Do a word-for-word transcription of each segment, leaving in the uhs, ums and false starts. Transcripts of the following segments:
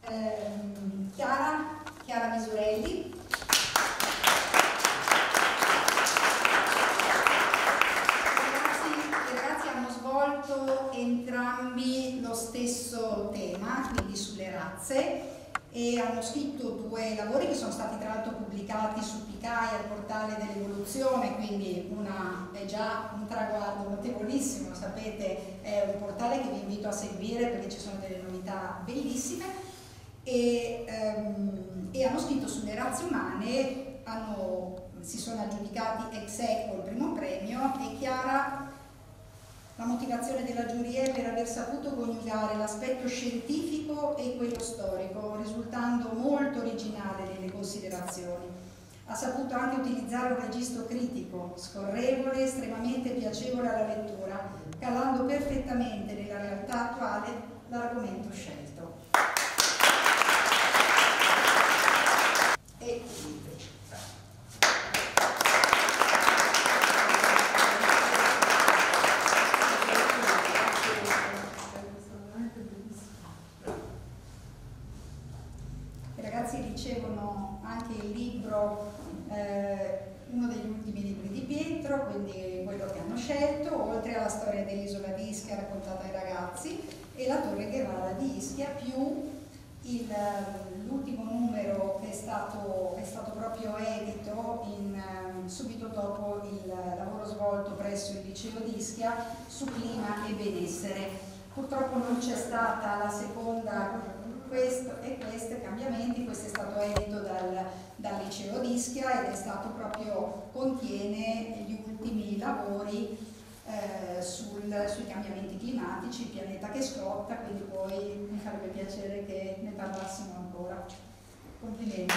ehm, Chiara, Chiara Misurelli. I ragazzi hanno svolto entrambi lo stesso tema, quindi sulle razze, e hanno scritto due lavori che sono stati tra l'altro pubblicati su Picai al portale dell'evoluzione, quindi una, è già un traguardo notevolissimo, sapete, è un portale che vi invito a seguire perché ci sono delle novità bellissime, e, um, e hanno scritto sulle razze umane, hanno, si sono aggiudicati ex aequo il primo premio, e Chiara, la motivazione della giuria è per aver saputo coniugare l'aspetto scientifico e quello storico, risultando molto originale nelle considerazioni. Ha saputo anche utilizzare un registro critico, scorrevole, estremamente piacevole alla lettura, calando perfettamente nella realtà attuale l'argomento scelto. E ricevono anche il libro, eh, uno degli ultimi libri di Pietro, quindi quello che hanno scelto, oltre alla storia dell'isola di Ischia raccontata ai ragazzi, e la Torre Guevara di Ischia, più l'ultimo numero che è stato, è stato proprio edito in, subito dopo il lavoro svolto presso il liceo di Ischia su clima e benessere. Purtroppo non c'è stata la seconda. Questo e questi cambiamenti, questo è stato edito dal, dal liceo di Ischia ed è stato proprio, contiene gli ultimi lavori eh, sul, sui cambiamenti climatici, il pianeta che scotta, quindi poi mi farebbe piacere che ne parlassimo ancora. Complimenti.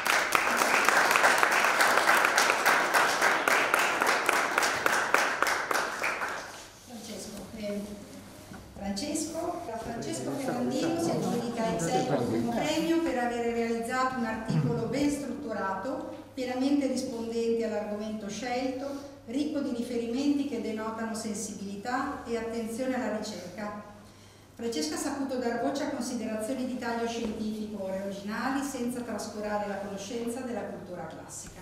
Francesco. Eh. Francesco, Francesco Ferrandino si aggiudica ex aequo il primo premio per aver realizzato un articolo ben strutturato, pienamente rispondente all'argomento scelto, ricco di riferimenti che denotano sensibilità e attenzione alla ricerca. Francesca ha saputo dar voce a considerazioni di taglio scientifico originali senza trascurare la conoscenza della cultura classica.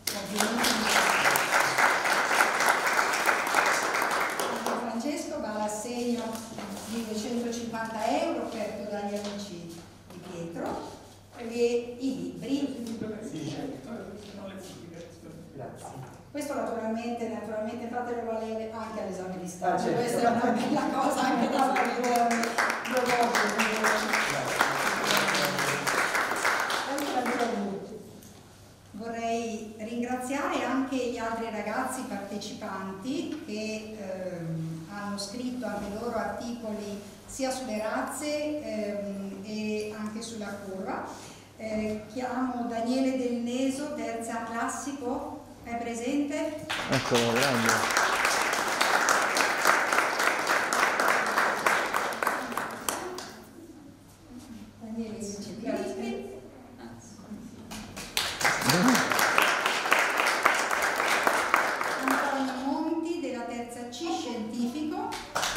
Francesco va all'assegno di duecentocinquanta euro offerto dagli amici di Pietro e i libri. Grazie. Questo naturalmente, naturalmente fatelo valere anche all'esame di Stato. Ah, certo. Questa è una bella cosa anche da fare. Vorrei ringraziare anche gli altri ragazzi partecipanti che ehm, hanno scritto anche loro articoli sia sulle razze ehm, e anche sulla curva. Eh, chiamo Daniele Del Neso, terza classico, è presente? Eccolo, grande. Daniele dice grazie. Antonio Monti della terza C, scientifico.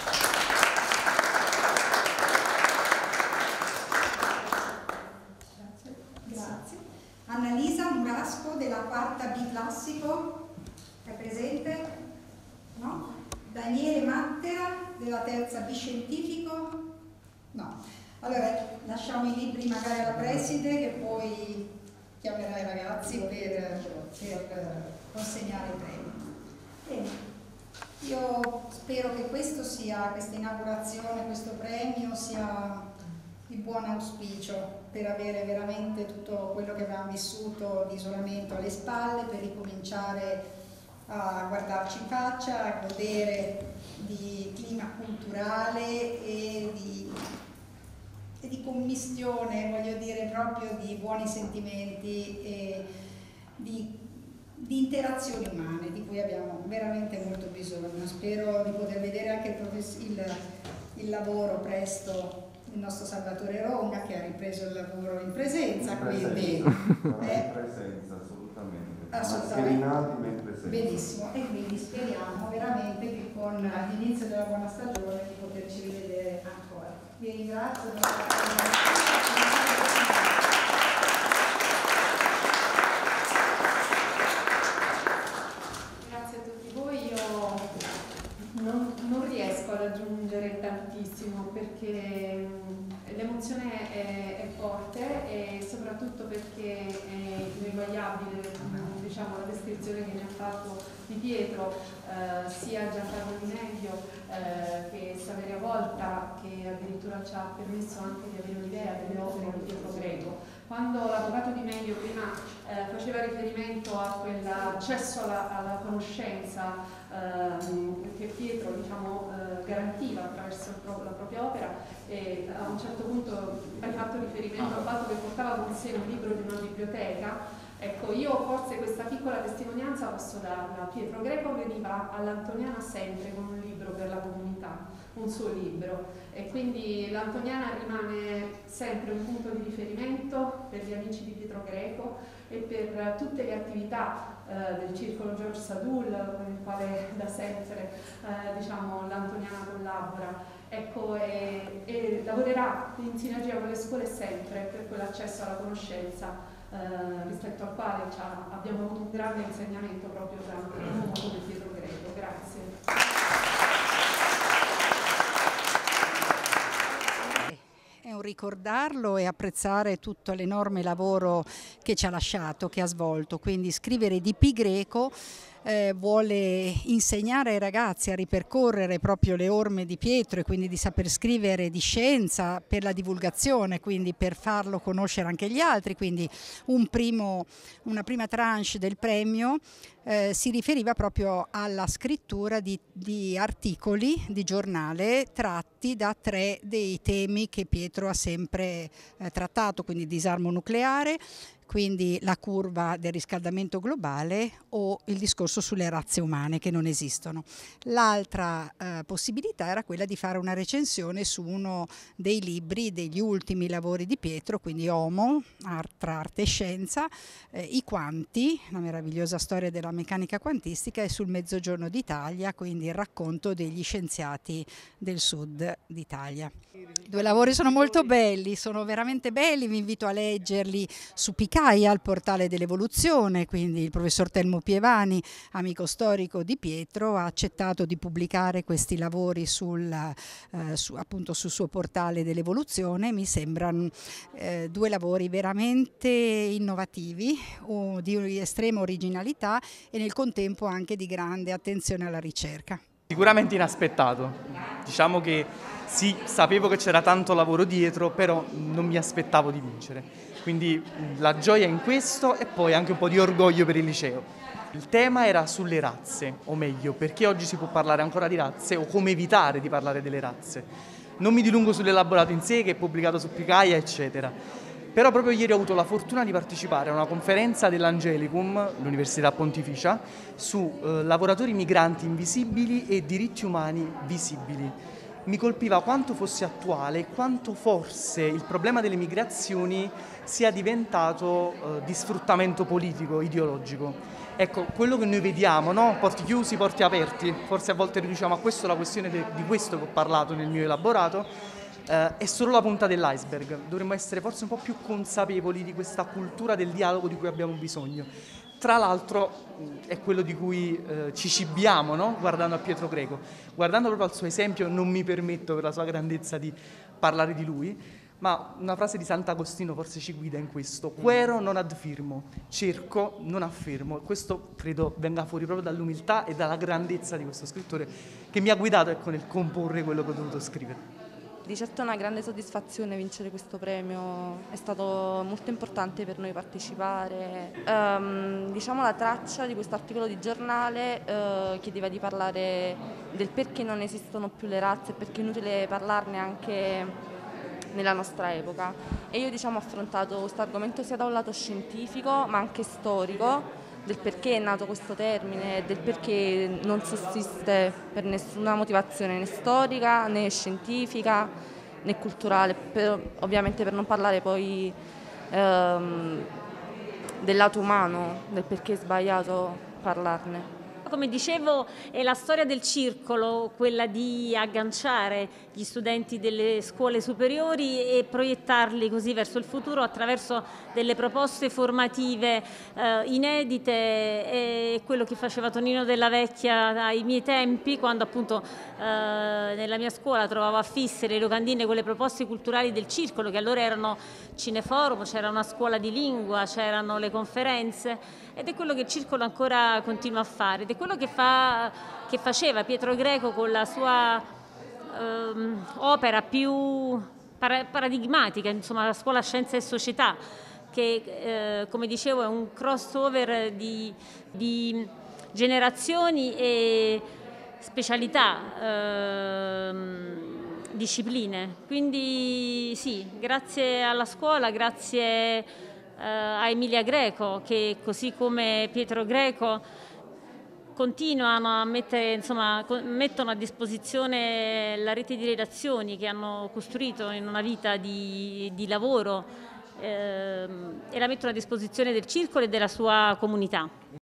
Grazie. Annalisa Murasco della quarta B classico, è presente? No? Daniele Mattera della terza B scientifico? No. Allora lasciamo i libri magari alla preside che poi chiamerà i ragazzi per, per consegnare i premi. Bene. Io spero che questo sia, questa inaugurazione, questo premio sia di buon auspicio per avere veramente tutto quello che abbiamo vissuto di isolamento alle spalle, per ricominciare a guardarci in faccia, a godere di clima culturale e di, e di commistione, voglio dire, proprio di buoni sentimenti e di, di interazioni umane di cui abbiamo veramente molto bisogno. Spero di poter vedere anche il, il, il lavoro presto, il nostro Salvatore Ronga che ha ripreso il lavoro in presenza, in quindi presenza, eh, in presenza assolutamente, assolutamente. ma in presenza. Benissimo, e quindi speriamo veramente che con l'inizio della buona stagione di poterci rivedere ancora. Vi ringrazio. l'emozione è, è forte e soprattutto perché è ineguagliabile, diciamo, la descrizione che mi ha fatto di Pietro, eh, sia Giancarlo Di Meglio eh, che Saverio Volta, che addirittura ci ha permesso anche di avere un'idea delle opere di Pietro Greco. Quando l'avvocato Di Meglio prima eh, faceva riferimento a quell'accesso alla, alla conoscenza eh, che Pietro, diciamo, eh, garantiva attraverso pro la propria opera, e a un certo punto hai fatto riferimento al fatto che portava con sé un libro di una biblioteca. Ecco, io forse questa piccola testimonianza posso darla. Pietro Greco veniva all'Antoniana sempre con un libro per la comunità, un suo libro, e quindi l'Antoniana rimane sempre un punto di riferimento per gli amici di Pietro Greco e per tutte le attività eh, del circolo George Sadul, con il quale da sempre eh, diciamo, l'Antoniana collabora. Ecco, e, e lavorerà in sinergia con le scuole sempre per quell'accesso alla conoscenza eh, rispetto al quale abbiamo avuto un grande insegnamento proprio da un uomo come Pietro Greco. Grazie. È un ricordarlo e apprezzare tutto l'enorme lavoro che ci ha lasciato, che ha svolto. Quindi scrivere di P. Greco eh, vuole insegnare ai ragazzi a ripercorrere proprio le orme di Pietro e quindi di saper scrivere di scienza per la divulgazione, quindi per farlo conoscere anche gli altri. Quindi un primo, una prima tranche del premio Eh, si riferiva proprio alla scrittura di, di articoli di giornale tratti da tre dei temi che Pietro ha sempre eh, trattato, quindi disarmo nucleare, quindi la curva del riscaldamento globale o il discorso sulle razze umane che non esistono. L'altra eh, possibilità era quella di fare una recensione su uno dei libri degli ultimi lavori di Pietro, quindi Homo, tra arte e scienza, eh, i quanti, la meravigliosa storia della meccanica quantistica, e sul Mezzogiorno d'Italia, quindi il racconto degli scienziati del sud d'Italia. I due lavori sono molto belli, sono veramente belli, vi invito a leggerli su Piccaia, al portale dell'evoluzione. Quindi il professor Telmo Pievani, amico storico di Pietro, ha accettato di pubblicare questi lavori sul, eh, su, appunto sul suo portale dell'evoluzione. Mi sembrano eh, due lavori veramente innovativi, o di estrema originalità e nel contempo anche di grande attenzione alla ricerca. Sicuramente inaspettato, diciamo che sì, sapevo che c'era tanto lavoro dietro, però non mi aspettavo di vincere, quindi la gioia in questo e poi anche un po' di orgoglio per il liceo. Il tema era sulle razze, o meglio, perché oggi si può parlare ancora di razze o come evitare di parlare delle razze. Non mi dilungo sull'elaborato in sé, che è pubblicato su Piccaia, eccetera. Però proprio ieri ho avuto la fortuna di partecipare a una conferenza dell'Angelicum, l'Università Pontificia, su eh, lavoratori migranti invisibili e diritti umani visibili. Mi colpiva quanto fosse attuale e quanto forse il problema delle migrazioni sia diventato eh, di sfruttamento politico, ideologico. Ecco, quello che noi vediamo, no? Porti chiusi, porti aperti, forse a volte riduciamo a questo la questione di questo che ho parlato nel mio elaborato. Uh, è solo la punta dell'iceberg, dovremmo essere forse un po' più consapevoli di questa cultura del dialogo di cui abbiamo bisogno. Tra l'altro è quello di cui uh, ci cibiamo, no? Guardando a Pietro Greco. Guardando proprio al suo esempio, non mi permetto per la sua grandezza di parlare di lui, ma una frase di Sant'Agostino forse ci guida in questo: quero non adfirmo, cerco non affermo. Questo credo venga fuori proprio dall'umiltà e dalla grandezza di questo scrittore, che mi ha guidato, ecco, nel comporre quello che ho dovuto scrivere. Di certo è una grande soddisfazione vincere questo premio, è stato molto importante per noi partecipare. Um, diciamo la traccia di questo articolo di giornale uh, chiedeva di parlare del perché non esistono più le razze e perché è inutile parlarne anche nella nostra epoca. E io diciamo, ho affrontato questo argomento sia da un lato scientifico ma anche storico, del perché è nato questo termine, del perché non sussiste per nessuna motivazione né storica né scientifica né culturale, per, ovviamente per non parlare poi ehm, del lato umano, del perché è sbagliato parlarne. Come dicevo, è la storia del circolo, quella di agganciare gli gli studenti delle scuole superiori e proiettarli così verso il futuro attraverso delle proposte formative eh, inedite. È quello che faceva Tonino Della Vecchia ai miei tempi, quando appunto eh, nella mia scuola trovavo a Fissere le locandine con le proposte culturali del circolo, che allora erano cineforum, c'era una scuola di lingua, c'erano le conferenze, ed è quello che il circolo ancora continua a fare, ed è quello che, fa, che faceva Pietro Greco con la sua ehm, opera più para paradigmatica, insomma, la scuola Scienza e Società, che eh, come dicevo è un crossover di, di generazioni e specialità, ehm, discipline. Quindi sì, grazie alla scuola, grazie eh, a Emilia Greco, che così come Pietro Greco continuano a mettere, insomma, mettono a disposizione la rete di redazioni che hanno costruito in una vita di, di lavoro, ehm, e la mettono a disposizione del circolo e della sua comunità.